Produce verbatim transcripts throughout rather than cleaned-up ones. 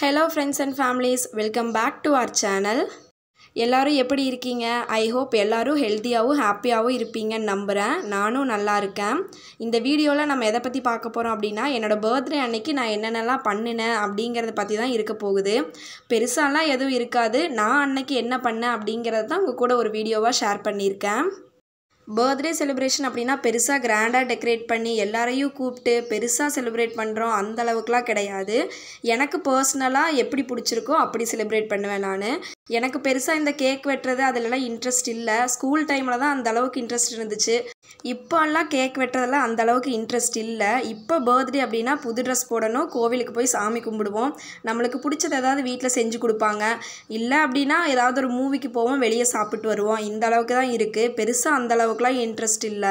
Hello friends and families, welcome back to our channel. எல்லாரும் எப்படி இருக்கீங்க? I hope எல்லாரும் ஹெல்தியாவும் ஹாப்பியாவும் இருப்பீங்கன்னு நம்புறேன். நானும் நல்லா இருக்கேன். இந்த வீடியோல நம்ம எதை பத்தி பார்க்க போறோம் அப்படினா என்னோட பர்த்டே அன்னைக்கு நான் என்னென்னலாம் பண்ணினேன் அப்படிங்கறத பத்தி தான் இருக்க போகுது. பெருசாலாம் எதுவும் இருக்காது. நான் அன்னைக்கு என்ன பண்ணேன் அப்படிங்கறத தான் உங்க கூட ஒரு வீடியோவா ஷேர் பண்ணியிருக்கேன். பர்த்டே செலிப்ரேஷன் அப்படினா பெருசா கிராண்டா டெக்கரேட் பண்ணி எல்லாரையும் கூப்பிட்டு பெருசா செலிப்ரேட் பண்றோம் அந்த அளவுக்குலாம் கிடையாது. எனக்கு பர்சனலா எப்படி பிடிச்சிருக்கோ அப்படி செலிப்ரேட் பண்ணுவேன் நானு. எனக்கு பெருசா இந்த கேக் வெட்றது அதெல்லாம் இன்ட்ரஸ்ட் இல்ல. ஸ்கூல் டைம்ல தான் அந்த அளவுக்கு இன்ட்ரஸ்ட் இருந்துச்சு. இப்போல்லாம் கேக் வெட்றதுல அந்த அளவுக்கு இன்ட்ரஸ்ட் இல்ல. இப்போ பர்த்டே அப்படினா புது ட்ரெஸ் போடணும், கோவிலுக்கு போய் சாமி கும்பிடுவோம். நமக்கு பிடிச்சது ஏதாவது வீட்ல செஞ்சு கொடுப்பாங்க. இல்ல அப்படினா ஏதாவது ஒரு மூவிக்கு போவோம், வெளிய சாப்பிட்டு வருவோம். இந்த அளவுக்கு தான் இருக்கு. பெருசா அந்த அளவுக்குலாம் இன்ட்ரஸ்ட் இல்ல.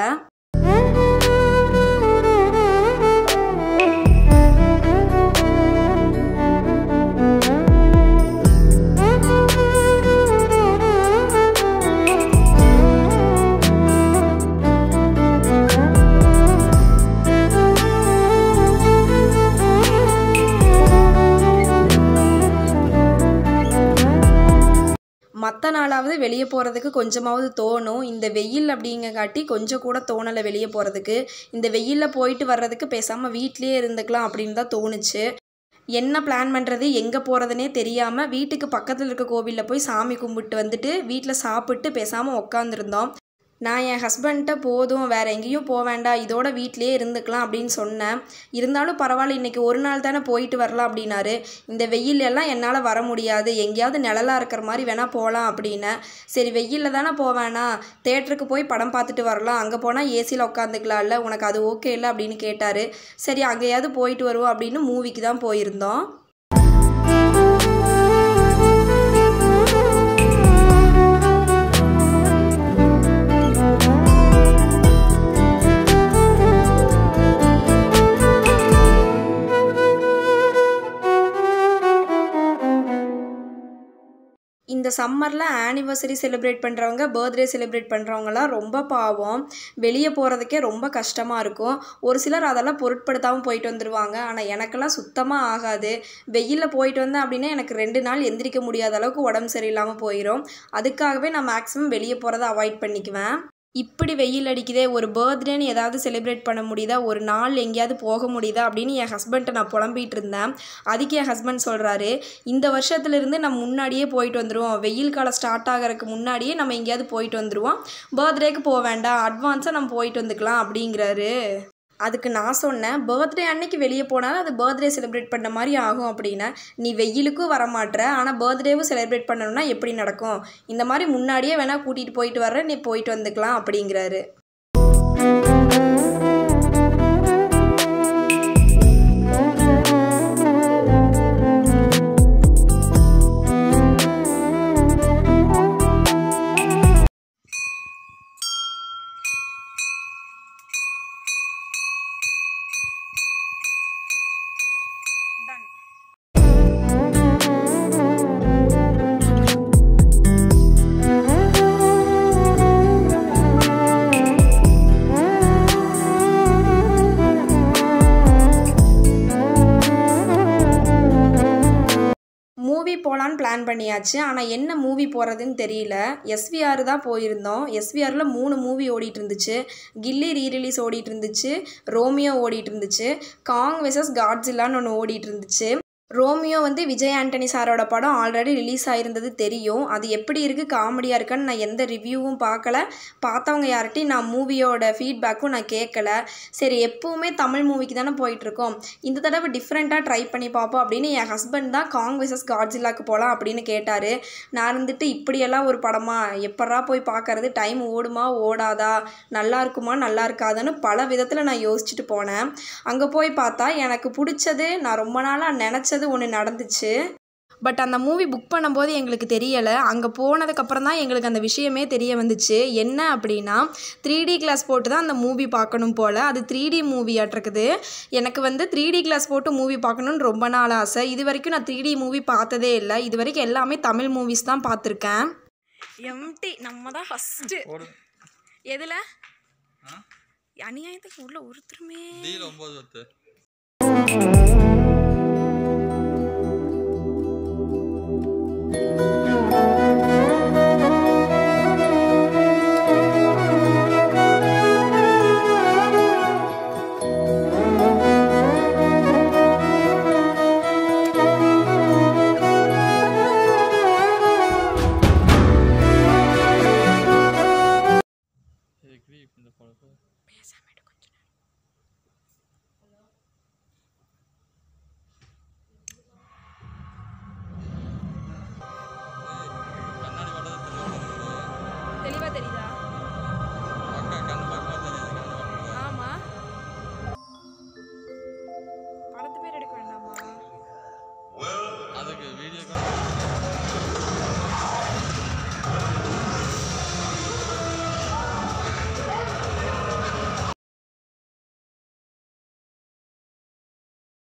மற்ற நாளாவது வெளியே போகிறதுக்கு கொஞ்சமாவது தோணும். இந்த வெயில் அப்படிங்கக்காட்டி கொஞ்சம் கூட தோணலை வெளியே போகிறதுக்கு. இந்த வெயிலில் போயிட்டு வர்றதுக்கு பேசாமல் வீட்லேயே இருந்துக்கலாம் அப்படின்னு தான் தோணுச்சு. என்ன பிளான் பண்ணுறது, எங்கே போகிறதுனே தெரியாமல் வீட்டுக்கு பக்கத்தில் இருக்க கோவிலில் போய் சாமி கும்பிட்டு வந்துட்டு வீட்டில் சாப்பிட்டு பேசாமல் உட்காந்துருந்தோம். நான் என் ஹஸ்பண்ட்ட போதும் வேறு எங்கேயும் போக வேண்டாம், இதோட வீட்லேயே இருந்துக்கலாம் அப்படின்னு சொன்னேன். இருந்தாலும் பரவாயில்ல, இன்றைக்கி ஒரு நாள் தானே போயிட்டு வரலாம் அப்படின்னாரு. இந்த வெயில் எல்லாம் என்னால் வர முடியாது, எங்கேயாவது நிழலாக இருக்கிற மாதிரி வேணால் போகலாம் அப்படின்னேன். சரி வெயிலில் தானே போவேனா, தேட்டருக்கு போய் படம் பார்த்துட்டு வரலாம், அங்கே போனால் ஏசியில் உட்காந்துக்கலாம்ல, உனக்கு அது ஓகே இல்லை அப்படின்னு கேட்டார். சரி அங்கேயாவது போயிட்டு வருவோம் அப்படின்னு மூவிக்கு தான் போயிருந்தோம். இந்த சம்மரில் ஆனிவர்சரி செலிப்ரேட் பண்ணுறவங்க, பர்த்டே செலிப்ரேட் பண்ணுறவங்கலாம் ரொம்ப பாவம். வெளியே போகிறதுக்கே ரொம்ப கஷ்டமாக இருக்கும். ஒரு சிலர் அதெல்லாம் பொருட்படுத்தாமல் போயிட்டு வந்துடுவாங்க. ஆனால் எனக்கெல்லாம் சுத்தமாக ஆகாது. வெயிலில் போயிட்டு வந்தேன் அப்படின்னா எனக்கு ரெண்டு நாள் எந்திரிக்க முடியாத அளவுக்கு உடம்பு சரியில்லாமல் போயிடும். அதுக்காகவே நான் மேக்ஸிமம் வெளியே போகிறத அவாய்ட் பண்ணிக்குவேன். இப்படி வெயில் அடிக்குதே, ஒரு பர்த்டேன்னு ஏதாவது செலிப்ரேட் பண்ண முடியுதா, ஒரு நாள் எங்கேயாவது போக முடியுதா அப்படின்னு என் ஹஸ்பண்ட்டை நான் புலம்பிகிட்டு இருந்தேன். அதுக்கு என் ஹஸ்பண்ட் சொல்கிறாரு, இந்த வருஷத்துலேருந்து நம்ம முன்னாடியே போயிட்டு வந்துடுவோம், வெயில் காலம் ஸ்டார்ட் ஆகிறதுக்கு முன்னாடியே நம்ம எங்கேயாவது போயிட்டு வந்துடுவோம், பர்த்டேக்கு போக வேண்டாம், அட்வான்ஸாக நம்ம போயிட்டு வந்துக்கலாம் அப்படிங்கிறாரு. அதுக்கு நான் சொன்னேன், பர்த்டே அன்னைக்கு வெளியே போனாலும் அது பர்த்டே செலிப்ரேட் பண்ண மாதிரி ஆகும் அப்படின்னா, நீ வெயிலுக்கும் வரமாட்ற ஆனால் பர்த்டேவும் செலிப்ரேட் பண்ணணும்னா எப்படி நடக்கும், இந்த மாதிரி முன்னாடியே வேணால் கூட்டிகிட்டு போயிட்டு வர்ற, நீ போயிட்டு வந்துக்கலாம் அப்படிங்கிறாரு. மூவி போகலான்னு பிளான் பண்ணியாச்சு. ஆனால் என்ன மூவி போகிறதுன்னு தெரியல. எஸ்விஆர் தான் போயிருந்தோம். எஸ்விஆரில் மூணு மூவி ஓடிட்டு இருந்துச்சு. கில்லி ரீரிலீஸ் ஓடிட்டு இருந்துச்சு, ரோமியோ ஓடிட்டு இருந்துச்சு, காங் வெர்சஸ் காட்ஸில்லான்னு ஒன்று ஓடிட்டு இருந்துச்சு. ரோமியோ வந்து விஜய் ஆண்டனி சாரோட படம் ஆல்ரெடி ரிலீஸ் ஆகிருந்தது தெரியும். அது எப்படி இருக்குது, காமெடியாக இருக்கான்னு நான் எந்த ரிவ்யூவும் பார்க்கல. பார்த்தவங்க யார்கிட்டையும் நான் மூவியோட ஃபீட்பேக்கும் நான் கேட்கல. சரி எப்போவுமே தமிழ் மூவிக்கு தானே போயிட்டுருக்கோம், இந்த தடவை டிஃப்ரெண்ட்டாக ட்ரை பண்ணி பார்ப்போம் அப்படின்னு என் ஹஸ்பண்ட் தான் காங் வெர்சஸ் காட்ஸில்லாக்கு போகலாம் அப்படின்னு கேட்டார். நான் இருந்துட்டு இப்படியெல்லாம் ஒரு படமா, எப்படா போய் பார்க்கறது, டைம் ஓடுமா ஓடாதா, நல்லா இருக்குமா நல்லா இருக்காதுன்னு பல விதத்தில் நான் யோசிச்சுட்டு போனேன். அங்கே போய் பார்த்தா எனக்கு பிடிச்சது, நான் ரொம்ப நாளாக நினச்சது ஒன்று நடந்துச்சு. பட் அந்த மூவி புக் பண்ணும்போது எங்களுக்கு தெரியலை. அங்கே போனதுக்கப்புறம் தான் எங்களுக்கு அந்த விஷயமே தெரிய வந்துச்சு. என்ன அப்படின்னா, த்ரீ டி கிளாஸ் போட்டு தான் அந்த மூவி பார்க்கணும் போல். அது த்ரீ டி மூவி ஆட்டிருக்குது. எனக்கு வந்து த்ரீ டி கிளாஸ் போட்டு மூவி பார்க்கணுன்னு ரொம்ப நாள் ஆசை. இது வரைக்கும் நான் த்ரீ டி மூவி பார்த்ததே இல்லை. இது வரைக்கும் எல்லாமே தமிழ் மூவிஸ் தான் பார்த்துருக்கேன். எம்டி நம்ம தான் ஃபஸ்ட்டு. எதில் அநியாயத்துக்கு உள்ள ஒருத்தருமே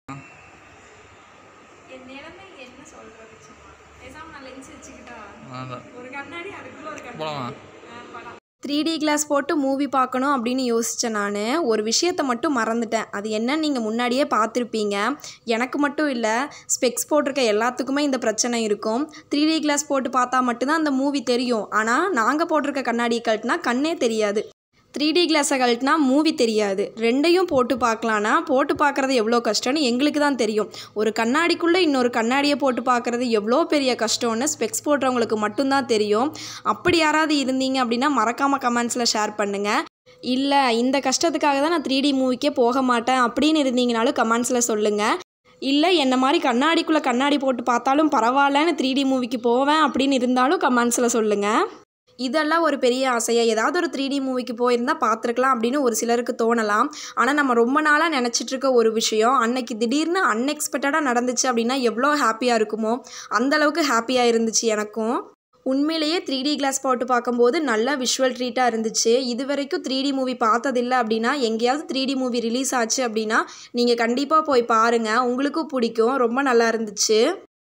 என் நிலைமை என்ன சொல்றது சும்மா பேசாம நான் லென்ஸ் வச்சுக்கிட்டா ஒரு கண்ணாடி அதுக்குள்ள ஒரு கண்ணாடி த்ரீ டி கிளாஸ் போட்டு மூவி பார்க்கணும் அப்படின்னு யோசித்தேன். நான் ஒரு விஷயத்தை மட்டும் மறந்துட்டேன். அது என்னன்னு நீங்கள் முன்னாடியே பார்த்துருப்பீங்க. எனக்கு மட்டும் இல்லை, ஸ்பெக்ஸ் போட்டிருக்க எல்லாத்துக்குமே இந்த பிரச்சனை இருக்கும். த்ரீ டி கிளாஸ் போட்டு பார்த்தா மட்டும்தான் அந்த மூவி தெரியும். ஆனால் நாங்கள் போட்டிருக்க கண்ணாடி கழட்டினா கண்ணே தெரியாது. த்ரீ டி கிளாஸை கழட்டினா மூவி தெரியாது. ரெண்டையும் போட்டு பார்க்கலான்னா போட்டு பார்க்குறது எவ்வளோ கஷ்டம்னு எங்களுக்கு தான் தெரியும். ஒரு கண்ணாடிக்குள்ளே இன்னொரு கண்ணாடியை போட்டு பார்க்குறது எவ்வளோ பெரிய கஷ்டம்னு ஸ்பெக்ஸ் போடுறவங்களுக்கு மட்டும்தான் தெரியும். அப்படி யாராவது இருந்தீங்க அப்படின்னா மறக்காமல் கமெண்ட்ஸில் ஷேர் பண்ணுங்கள். இல்லை இந்த கஷ்டத்துக்காக தான் நான் த்ரீ டி மூவிக்கே போக மாட்டேன் அப்படின்னு இருந்தீங்கனாலும் கமெண்ட்ஸில் சொல்லுங்கள். இல்லை என்ன மாதிரி கண்ணாடிக்குள்ளே கண்ணாடி போட்டு பார்த்தாலும் பரவாயில்லன்னு த்ரீ டி மூவிக்கு போவேன் அப்படின்னு இருந்தாலும் கமெண்ட்ஸில் சொல்லுங்கள். இதெல்லாம் ஒரு பெரிய ஆசையாக ஏதாவது ஒரு த்ரீ டி மூவிக்கு போயிருந்தால் பார்த்துருக்கலாம் அப்படின்னு ஒரு சிலருக்கு தோணலாம். ஆனால் நம்ம ரொம்ப நாளாக நினச்சிட்ருக்க ஒரு விஷயம் அன்னைக்கு திடீர்னு அன்எக்ஸ்பெக்டடாக நடந்துச்சு அப்படின்னா எவ்வளோ ஹாப்பியாக இருக்குமோ அந்தளவுக்கு ஹாப்பியாக இருந்துச்சு எனக்கும். உண்மையிலேயே த்ரீ டி கிளாஸ் போட்டு பார்க்கும்போது நல்லா விஷுவல் ட்ரீட்டாக இருந்துச்சு. இது வரைக்கும் த்ரீ டி மூவி பார்த்ததில்லை அப்படின்னா எங்கேயாவது த்ரீ டி மூவி ரிலீஸ் ஆச்சு அப்படின்னா நீங்கள் கண்டிப்பாக போய் பாருங்கள், உங்களுக்கும் பிடிக்கும். ரொம்ப நல்லா இருந்துச்சு.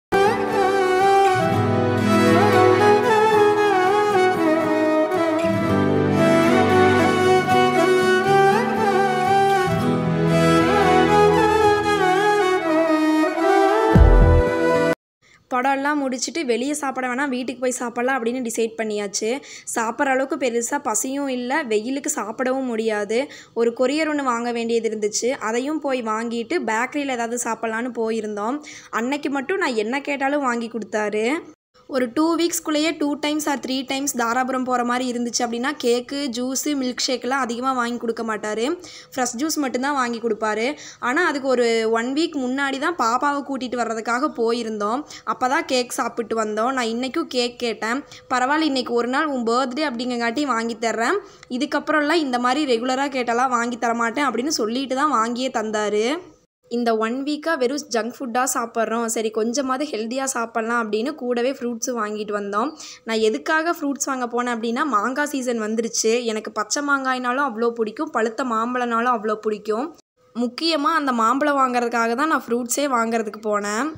படம்லாம் முடிச்சுட்டு வெளியே சாப்பிட வேணாம், வீட்டுக்கு போய் சாப்பிட்லாம் அப்படின்னு டிசைட் பண்ணியாச்சு. சாப்பிட்ற அளவுக்கு பெருசாக பசியும் இல்லை, வெயிலுக்கு சாப்பிடவும் முடியாது. ஒரு கொரியர் ஒன்று வாங்க வேண்டியது இருந்துச்சு. அதையும் போய் வாங்கிட்டு பேக்கரியில் ஏதாவது சாப்பிட்லான்னு போயிருந்தோம். அன்னைக்கு மட்டும் நான் என்ன கேட்டாலும் வாங்கி கொடுத்தாரு. ஒரு டூ வீக்ஸ்குள்ளேயே two times or three times Dharapuram போகிற மாதிரி இருந்துச்சு அப்படின்னா கேக்கு, ஜூஸு, மில்க் ஷேக்கெலாம் அதிகமாக வாங்கி கொடுக்க மாட்டார். ஃப்ரெஷ் ஜூஸ் மட்டும்தான் வாங்கி கொடுப்பாரு. ஆனால் அதுக்கு ஒரு ஒன் வீக் முன்னாடி தான் பாப்பாவை கூட்டிகிட்டு வர்றதுக்காக போயிருந்தோம். அப்போ தான் கேக் சாப்பிட்டு வந்தோம். நான் இன்றைக்கும் கேக் கேட்டேன். பரவாயில்ல, இன்றைக்கி ஒரு நாள் உன் பர்த்டே அப்படிங்கங்காட்டி வாங்கி தர்றேன், இதுக்கப்புறம்லாம் இந்த மாதிரி ரெகுலராக கேட்டாலாம் வாங்கி தரமாட்டேன் அப்படின்னு சொல்லிட்டு தான் வாங்கியே தந்தார். இந்த ஒன் வீக்காக வெறும் ஜங்க் ஃபுட்டாக சாப்பிட்றோம், சரி கொஞ்சமாவது ஹெல்த்தியாக சாப்பிட்லாம் அப்படின்னு கூடவே ஃப்ரூட்ஸும் வாங்கிட்டு வந்தோம். நான் எதுக்காக ஃப்ரூட்ஸ் வாங்க போனேன் அப்படின்னா மாங்காய் சீசன் வந்துருச்சு. எனக்கு பச்சை மாங்காய்னாலும் அவ்வளோ பிடிக்கும், பழுத்த மாம்பழம்னாலும் அவ்வளோ பிடிக்கும். முக்கியமாக அந்த மாம்பழம் வாங்குறதுக்காக தான் நான் ஃப்ரூட்ஸே வாங்குறதுக்கு போனேன்.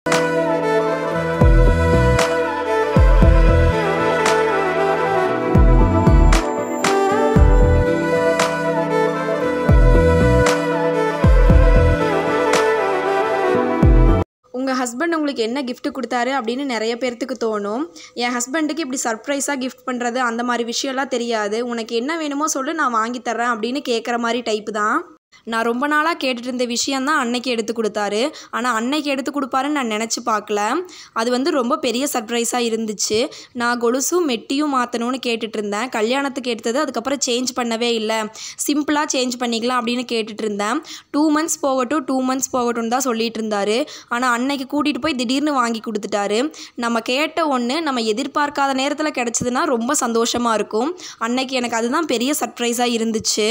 உங்கள் ஹஸ்பண்ட் உங்களுக்கு என்ன கிஃப்ட் கொடுத்தாரு அப்படின்னு நிறைய பேர்த்துக்கு தோணும். என் ஹஸ்பண்டுக்கு இப்படி சர்ப்ரைஸாக கிஃப்ட் பண்ணுறது அந்த மாதிரி விஷயம்லாம் தெரியாது. உனக்கு என்ன வேணுமோ சொல்லு, நான் வாங்கி தர்றேன் அப்படின்னு கேட்குற மாதிரி டைப்பு தான். நான் ரொம்ப நாளாக கேட்டுட்டு இருந்த விஷயந்தான் அன்னைக்கு எடுத்து கொடுத்தாரு. ஆனால் அன்னைக்கு எடுத்து கொடுப்பாருன்னு நான் நினச்சி பார்க்கல. அது வந்து ரொம்ப பெரிய சர்ப்ரைஸாக இருந்துச்சு. நான் கொலுசும் மெட்டியும் மாற்றணும்னு கேட்டுட்டு இருந்தேன். கல்யாணத்துக்கு எடுத்தது அதுக்கப்புறம் சேஞ்ச் பண்ணவே இல்லை, சிம்பிளாக சேஞ்ச் பண்ணிக்கலாம் அப்படின்னு கேட்டுட்டு இருந்தேன். டூ மந்த்ஸ் போகட்டும் டூ மந்த்ஸ் போகட்டும் தான் சொல்லிட்டு இருந்தாரு. ஆனால் அன்னைக்கு கூட்டிகிட்டு போய் திடீர்னு வாங்கி கொடுத்துட்டாரு. நம்ம கேட்ட ஒன்று நம்ம எதிர்பார்க்காத நேரத்தில் கிடச்சிதுன்னா ரொம்ப சந்தோஷமாக இருக்கும். அன்னைக்கு எனக்கு அதுதான் பெரிய சர்ப்ரைஸாக இருந்துச்சு.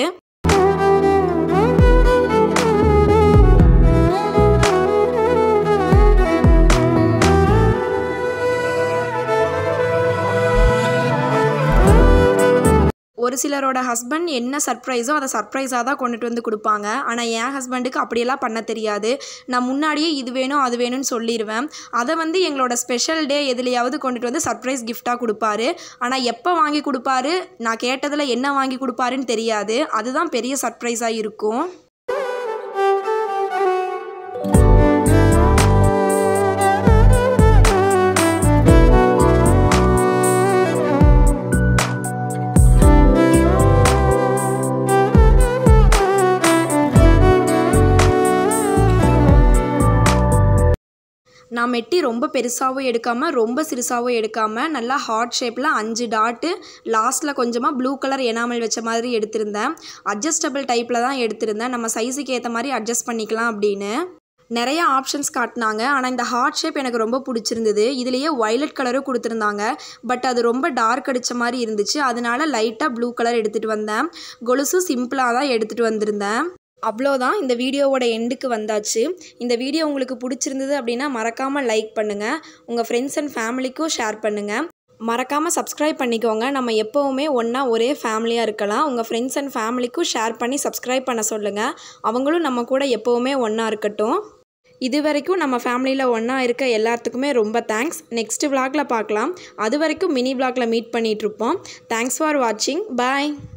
ஒரு சிலரோட ஹஸ்பண்ட் என்ன சர்ப்ரைஸோ அதை சர்ப்ரைஸாக தான் கொண்டுட்டு வந்து கொடுப்பாங்க. ஆனால் என் ஹஸ்பண்டுக்கு அப்படியெல்லாம் பண்ண தெரியாது. நான் முன்னாடியே இது வேணும் அது வேணும்னு சொல்லிடுவேன். அதை வந்து எங்களோட ஸ்பெஷல் டே எதுலையாவது கொண்டுட்டு வந்து சர்ப்ரைஸ் கிஃப்டாக கொடுப்பாரு. ஆனால் எப்போ வாங்கி கொடுப்பாரு, நான் கேட்டதில் என்ன வாங்கி கொடுப்பாருன்னு தெரியாது. அதுதான் பெரிய சர்ப்ரைஸாக இருக்கும். நான் மெட்டி ரொம்ப பெருசாகவும் எடுக்காமல் ரொம்ப சிறுசாகவும் எடுக்காமல் நல்லா ஹார்ட் ஷேப்பில் அஞ்சு டாட்டு லாஸ்ட்டில் கொஞ்சமாக ப்ளூ கலர் எனாமல் வச்ச மாதிரி எடுத்திருந்தேன். அட்ஜஸ்டபிள் டைப்பில் தான் எடுத்திருந்தேன். நம்ம சைஸுக்கு ஏற்ற மாதிரி அட்ஜஸ்ட் பண்ணிக்கலாம் அப்படின்னு நிறைய ஆப்ஷன்ஸ் காட்டினாங்க. ஆனால் இந்த ஹார்ட் ஷேப் எனக்கு ரொம்ப பிடிச்சிருந்தது. இதுலேயே வயலட் கலரும் கொடுத்துருந்தாங்க. பட் அது ரொம்ப டார்க் அடித்த மாதிரி இருந்துச்சு. அதனால லைட்டாக ப்ளூ கலர் எடுத்துகிட்டு வந்தேன். கொலுசும் சிம்பிளாக தான் எடுத்துகிட்டு வந்திருந்தேன். அவ்வளோதான், இந்த வீடியோவோட எண்டுக்கு வந்தாச்சு. இந்த வீடியோ உங்களுக்கு பிடிச்சிருந்தது அப்படின்னா மறக்காமல் லைக் பண்ணுங்கள், உங்கள் ஃப்ரெண்ட்ஸ் அண்ட் ஃபேமிலிக்கும் ஷேர் பண்ணுங்கள். மறக்காமல் சப்ஸ்கிரைப் பண்ணிக்கோங்க. நம்ம எப்போவுமே ஒன்றா ஒரே ஃபேமிலியாக இருக்கலாம். உங்கள் ஃப்ரெண்ட்ஸ் அண்ட் ஃபேமிலிக்கும் ஷேர் பண்ணி சப்ஸ்கிரைப் பண்ண சொல்லுங்கள். அவங்களும் நம்ம கூட எப்போவுமே ஒன்றா இருக்கட்டும். இது வரைக்கும் நம்ம ஃபேமிலியில் ஒன்றா இருக்க எல்லாத்துக்குமே ரொம்ப தேங்க்ஸ். நெக்ஸ்ட் vlogல பார்க்கலாம். அது வரைக்கும் மினி vlogல மீட் பண்ணிகிட்ருப்போம். தேங்க்ஸ் ஃபார் வாட்சிங். பாய்.